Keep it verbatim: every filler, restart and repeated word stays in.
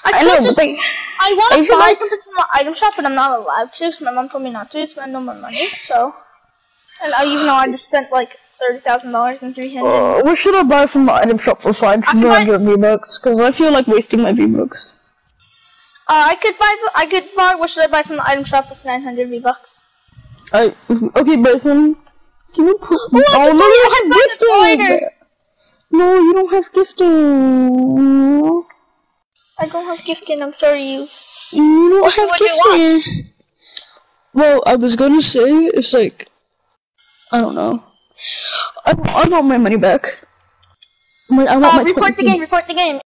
I, I know, just, but they, I want I to feel buy like- something from my item shop, but I'm not allowed to, so my mom told me not to spend no more money, so... And I, even though I just spent, like, thirty thousand dollars and three hundred... Uh, what should I buy from the item shop for five hundred V-Bucks? Because I feel like wasting my V-Bucks. Uh, I could buy the, I could buy, what should I buy from the item shop with nine hundred V-Bucks? I, okay, Bryson, can you put, Oh, oh no, you I don't can have gifting! No, you don't have gifting! I don't have gifting, I'm sorry, you. You don't What- have what do you want? gifting! Well, I was gonna say, it's like, I don't know. I, I want my money back. My, I want Uh, my report the twenty. game, report the game.